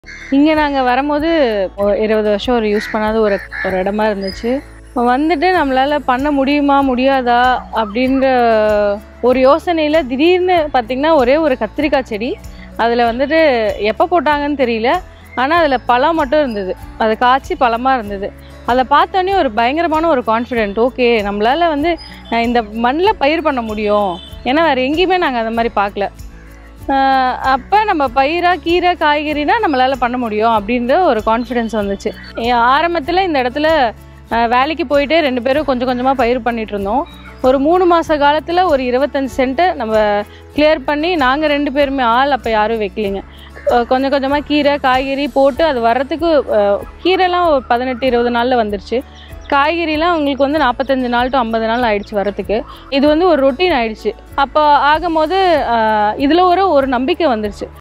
இங்கே நாங்கள் வரும்போது 20 வருஷம் ஒரு யூஸ் பண்ணாத ஒரு இடமா இருந்துச்சு. வந்துட்டு நம்மளால் பண்ண முடியுமா முடியாதா அப்படின்ற ஒரு யோசனையில் திடீர்னு பார்த்திங்கன்னா ஒரே ஒரு கத்திரிக்காய் செடி, அதில் வந்துட்டு எப்போ போட்டாங்கன்னு தெரியல, ஆனால் அதில் பழம் மட்டும் இருந்தது, அது காய்ச்சி பழமாக இருந்தது. அதை பார்த்தோன்னே ஒரு பயங்கரமான ஒரு கான்ஃபிடென்ட், ஓகே நம்மளால் வந்து இந்த மண்ணில் பயிர் பண்ண முடியும், ஏன்னா வேறு எங்கேயுமே நாங்கள் அந்த மாதிரி பார்க்கல. அப்போ நம்ம பயிராக கீரை காய்கறினா நம்மளால் பண்ண முடியும் அப்படின்ற ஒரு கான்ஃபிடென்ஸ் வந்துச்சு. ஆரம்பத்தில் இந்த இடத்துல வேலைக்கு போயிட்டு 2 பேரும் கொஞ்சம் கொஞ்சமாக பயிர் பண்ணிகிட்டு இருந்தோம். ஒரு 3 மாத காலத்தில் ஒரு 25 சென்ட்டை நம்ம கிளியர் பண்ணி நாங்கள் 2 பேருமே ஆள் அப்போ யாரும் வைக்கலிங்க. கொஞ்சம் கொஞ்சமாக கீரை காய்கறி போட்டு அது வர்றதுக்கு கீரைலாம் ஒரு 18-20 நாளில் வந்துருச்சு. காய்கறிலாம் உங்களுக்கு வந்து 45 நாள் டு 50 நாள் ஆயிடுச்சு வரத்துக்கு. இது வந்து ஒரு ரொட்டீன் ஆயிடுச்சு. அப்போ ஆகும்போது இதில் ஒரு நம்பிக்கை வந்துருச்சு.